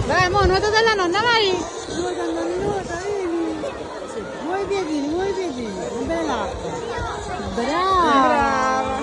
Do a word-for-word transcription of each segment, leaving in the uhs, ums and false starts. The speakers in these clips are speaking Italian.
Vai, mo, nuoto dalla nonna, vai! Nuota, nuota, vieni! Muovi i piedini, muovi i piedini, non bene l'acqua! Brava!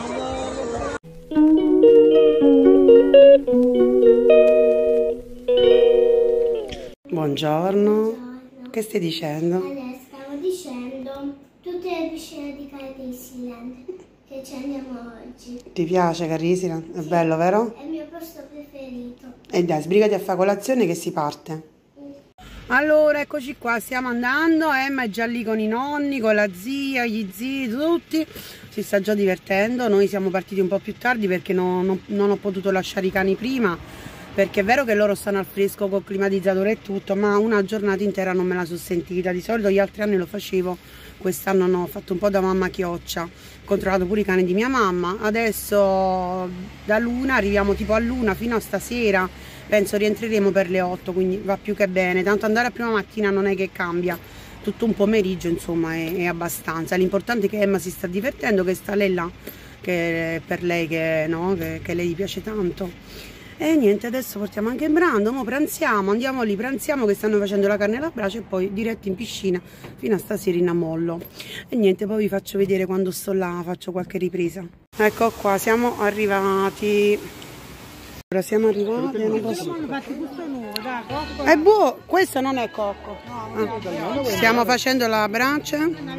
Buongiorno. Buongiorno, che stai dicendo? Allora, stavo dicendo tutte le piscine di Carisiland che ci andiamo oggi. Ti piace Carisiland? È sì, bello, vero? È il mio posto preferito. E dai, sbrigati a fare colazione che si parte. Mm. Allora, eccoci qua, stiamo andando. Emma è già lì con i nonni, con la zia, gli zii, tutti. Si sta già divertendo. Noi siamo partiti un po' più tardi perché non, non, non ho potuto lasciare i cani prima, perché è vero che loro stanno al fresco col climatizzatore e tutto, ma una giornata intera non me la sono sentita. Di solito gli altri anni lo facevo, quest'anno no, ho fatto un po' da mamma chioccia, ho controllato pure i cani di mia mamma. Adesso da l'una arriviamo tipo a l'una fino a stasera, penso rientreremo per le otto, quindi va più che bene. Tanto andare a prima mattina non è che cambia, tutto un pomeriggio insomma è, è abbastanza. L'importante è che Emma si sta divertendo, che sta lei là, che è per lei che, no, che, che lei gli piace tanto. E niente, adesso portiamo anche Brando, mo pranziamo, andiamo lì, pranziamo che stanno facendo la carne alla brace e poi diretti in piscina fino a stasera in ammollo. E niente, poi vi faccio vedere quando sto là, faccio qualche ripresa. Ecco qua, siamo arrivati. Ora siamo arrivati, non posso... È buono, questo non è cocco. Ah. Stiamo facendo la brace.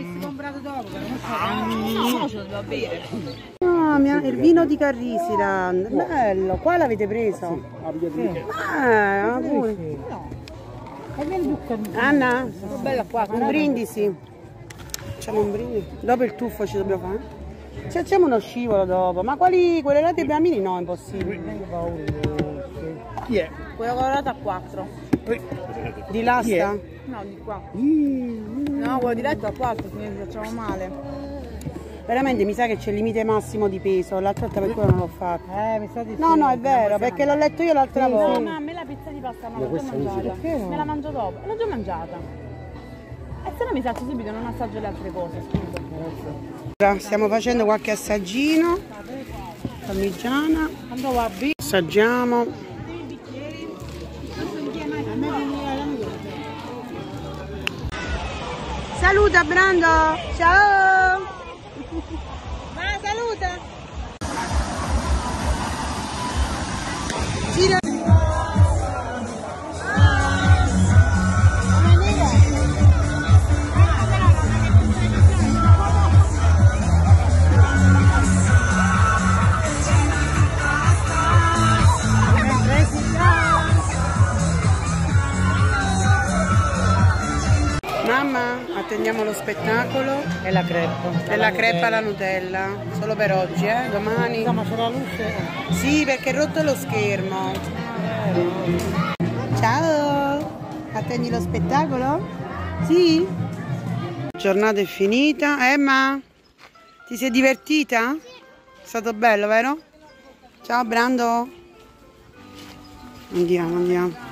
Ah, il vino di Carisiland, bello, qua l'avete preso? Ah, pure. Anna, un brindisi. Facciamo un brindisi. Dopo il tuffo ci dobbiamo fare? Ci facciamo uno scivolo dopo, ma quali, quelle là dei bambini no, è impossibile. Chi è? Quella colorata a quattro. Di l'asta? No, di qua. No, quello diretto a quattro, quindi facciamo male. Veramente mi sa che c'è il limite massimo di peso, l'altra volta per quello non l'ho fatto. Eh, mi sa di No, no, è vero, perché l'ho letto io l'altra sì, volta. No, ma a me la pizza di pasta non l'ho già mangiata. No? Me la mangio dopo, l'ho già mangiata. E se no mi saccio subito, non assaggio le altre cose, scusa. Stiamo facendo qualche assaggino. Parmigiana. Assaggiamo. Saluta Brando! Ciao! Ma saluta! Gira. Mamma, attendiamo lo spettacolo. E la crepa. E la crepa alla Nutella. Solo per oggi, eh? Domani. Ma c'è la luce? Sì, perché è rotto lo schermo. Ciao! Attendi lo spettacolo? Sì? Giornata è finita. Emma? Ti sei divertita? È stato bello, vero? Ciao Brando. Andiamo, andiamo.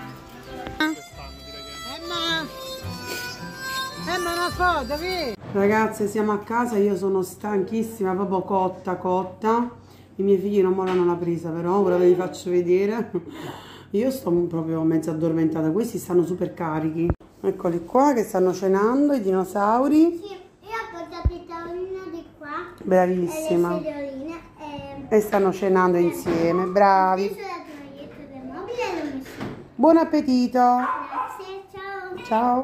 Una foto, vedi? Ragazze, siamo a casa, io sono stanchissima, proprio cotta, cotta. I miei figli non mollano la presa, però ora ve li faccio vedere. Io sto proprio mezzo addormentata, questi stanno super carichi. Eccoli qua che stanno cenando, i dinosauri. Sì, io ho portato il tavolino di qua. Bravissima. E le sedioline. E, e stanno cenando e insieme, bravi. Adesso la toglietto del mobile e l'ho messo. Buon appetito. Grazie, ciao. Ciao.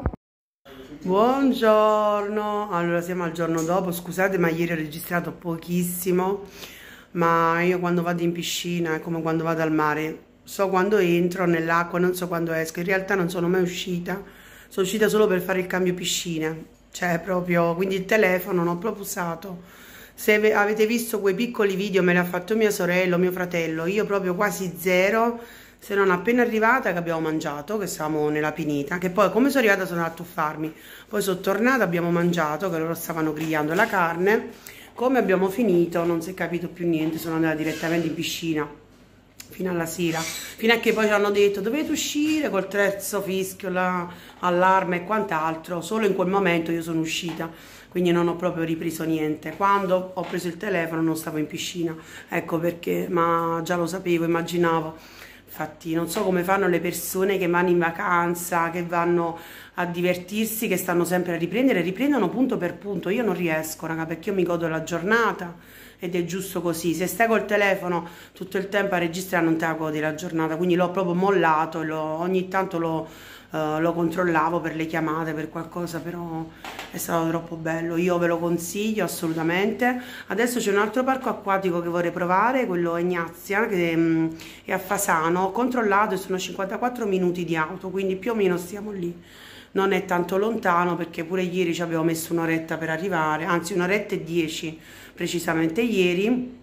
Buongiorno, allora siamo al giorno dopo, scusate ma ieri ho registrato pochissimo, ma io quando vado in piscina è come quando vado al mare, so quando entro nell'acqua, non so quando esco, in realtà non sono mai uscita, sono uscita solo per fare il cambio piscina, cioè proprio, quindi il telefono non ho proprio usato. Se avete visto quei piccoli video me li ha fatto mia sorella, mio fratello, io proprio quasi zero. Se non appena arrivata che abbiamo mangiato, che stavamo nella pineta, che poi come sono arrivata sono andata a tuffarmi, poi sono tornata, abbiamo mangiato, che loro stavano grigliando la carne, come abbiamo finito non si è capito più niente, sono andata direttamente in piscina fino alla sera, fino a che poi ci hanno detto dovete uscire col terzo fischio, l'allarme e quant'altro, solo in quel momento io sono uscita, quindi non ho proprio ripreso niente. Quando ho preso il telefono non stavo in piscina, ecco perché, ma già lo sapevo, immaginavo. Infatti non so come fanno le persone che vanno in vacanza, che vanno a divertirsi, che stanno sempre a riprendere, riprendono punto per punto. Io non riesco, raga, perché io mi godo la giornata ed è giusto così. Se stai col telefono tutto il tempo a registrare non te la godi la giornata, quindi l'ho proprio mollato e lo, ogni tanto lo, uh, lo controllavo per le chiamate, per qualcosa, però è stato troppo bello. Io ve lo consiglio assolutamente. Adesso c'è un altro parco acquatico che vorrei provare, quello a Ignazia, che um, è a Fasano. Ho controllato e sono cinquantaquattro minuti di auto, quindi più o meno stiamo lì. Non è tanto lontano, perché pure ieri ci avevo messo un'oretta per arrivare, anzi un'oretta e dieci precisamente ieri.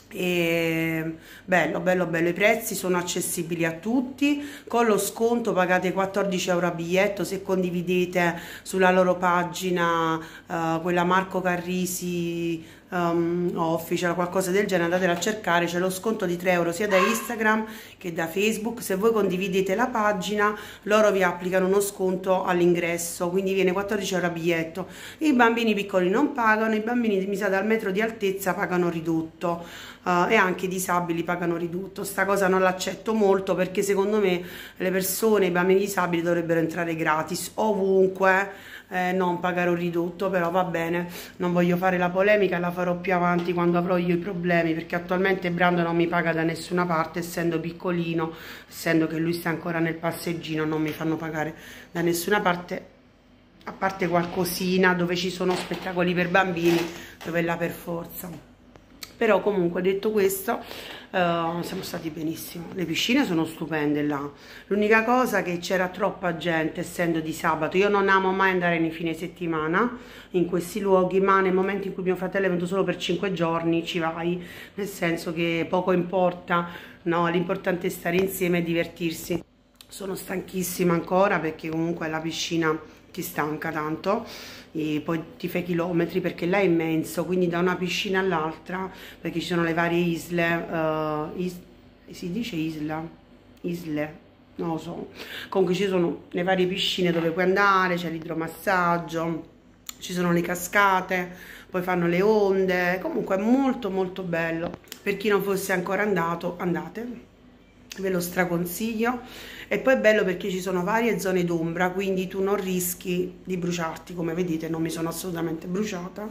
E bello bello bello, i prezzi sono accessibili a tutti, con lo sconto pagate quattordici euro a biglietto se condividete sulla loro pagina uh, quella Marco Carrisi um, official, qualcosa del genere, andatela a cercare, c'è lo sconto di tre euro sia da Instagram che da Facebook. Se voi condividete la pagina loro vi applicano uno sconto all'ingresso, quindi viene quattordici euro a biglietto. I bambini piccoli non pagano, i bambini mi sa dal metro di altezza pagano ridotto. Uh, e anche i disabili pagano ridotto. Sta cosa non l'accetto molto, perché secondo me le persone, i bambini disabili dovrebbero entrare gratis ovunque, eh, non pagare un ridotto. Però va bene, non voglio fare la polemica, la farò più avanti quando avrò io i problemi, perché attualmente Brando non mi paga da nessuna parte, essendo piccolino, essendo che lui sta ancora nel passeggino, non mi fanno pagare da nessuna parte, a parte qualcosina dove ci sono spettacoli per bambini, dove è là per forza. Però comunque, detto questo, uh, siamo stati benissimo. Le piscine sono stupende là. L'unica cosa che c'era troppa gente, essendo di sabato. Io non amo mai andare nei fine settimana in questi luoghi, ma nel momento in cui mio fratello è venuto solo per cinque giorni ci vai, nel senso che poco importa, no? L'importante è stare insieme e divertirsi. Sono stanchissima ancora, perché comunque la piscina ti stanca tanto e poi ti fai chilometri, perché là è immenso, quindi da una piscina all'altra, perché ci sono le varie isle, uh, is, si dice isla? Isle? Non lo so. Comunque ci sono le varie piscine dove puoi andare, c'è l'idromassaggio, ci sono le cascate, poi fanno le onde, comunque è molto molto bello. Per chi non fosse ancora andato, andate, ve lo straconsiglio. E poi è bello perché ci sono varie zone d'ombra, quindi tu non rischi di bruciarti. Come vedete non mi sono assolutamente bruciata,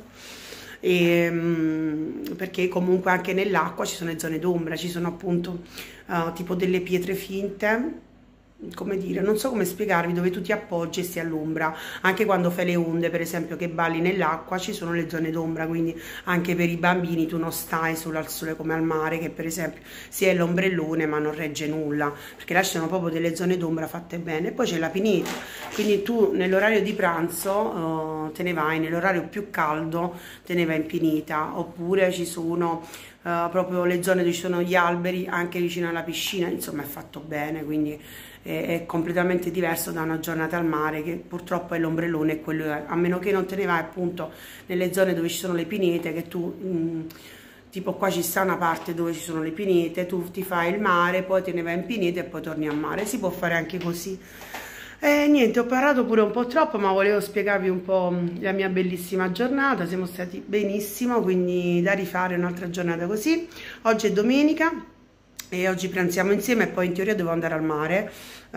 e, um, perché comunque anche nell'acqua ci sono le zone d'ombra, ci sono appunto uh, tipo delle pietre finte, come dire, non so come spiegarvi, dove tu ti appoggi e stai all'ombra. Anche quando fai le onde, per esempio, che balli nell'acqua, ci sono le zone d'ombra, quindi anche per i bambini tu non stai solo al sole come al mare, che per esempio si è l'ombrellone ma non regge nulla, perché là ci sono proprio delle zone d'ombra fatte bene. E poi c'è la pineta, quindi tu nell'orario di pranzo uh, te ne vai, nell'orario più caldo te ne vai in pineta, oppure ci sono uh, proprio le zone dove ci sono gli alberi anche vicino alla piscina. Insomma è fatto bene, quindi è completamente diverso da una giornata al mare, che purtroppo è l'ombrellone e quello è, a meno che non te ne vai appunto nelle zone dove ci sono le pinete, che tu mh, tipo qua ci sta una parte dove ci sono le pinete, tu ti fai il mare, poi te ne vai in pinete e poi torni a mare. Si può fare anche così. E niente, ho parlato pure un po' troppo, ma volevo spiegarvi un po' la mia bellissima giornata. Siamo stati benissimo, quindi da rifare un'altra giornata così. Oggi è domenica e oggi pranziamo insieme, e poi in teoria devo andare al mare.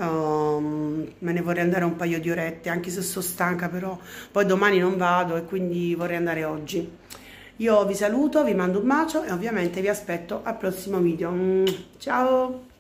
Um, me ne vorrei andare un paio di orette, anche se sono stanca, però poi domani non vado e quindi vorrei andare oggi. Io vi saluto, vi mando un bacio e ovviamente vi aspetto al prossimo video. Ciao!